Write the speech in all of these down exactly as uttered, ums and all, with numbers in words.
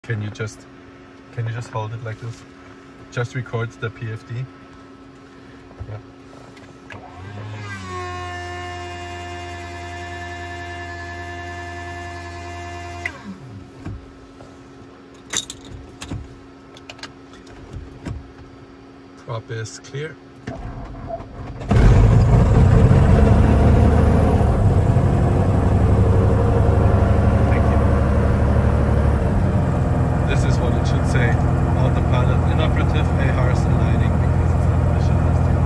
Can you just can you just hold it like this? Just record the P F D. Yeah. Prop is clear. This is what it should say. Autopilot inoperative, A HARS aligning because it's not initialized yet.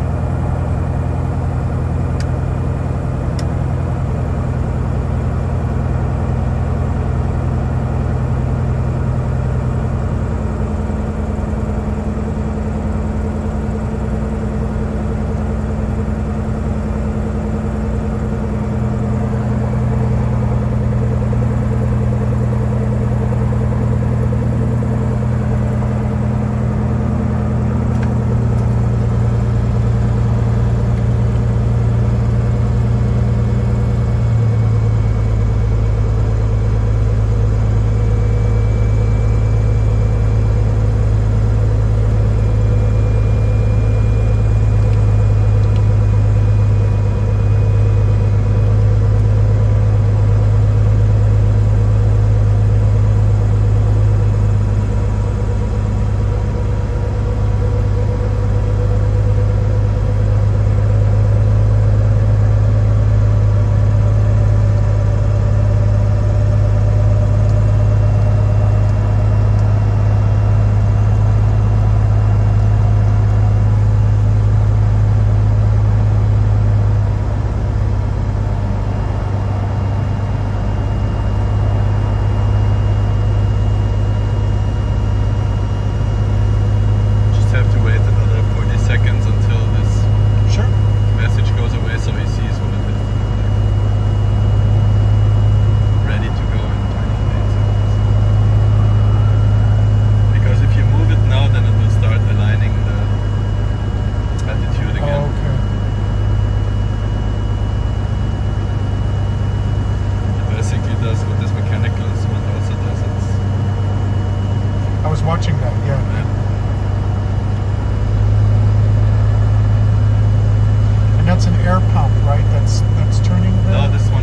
Watching that, yeah. And that's an air pump, right? That's that's turning. No, this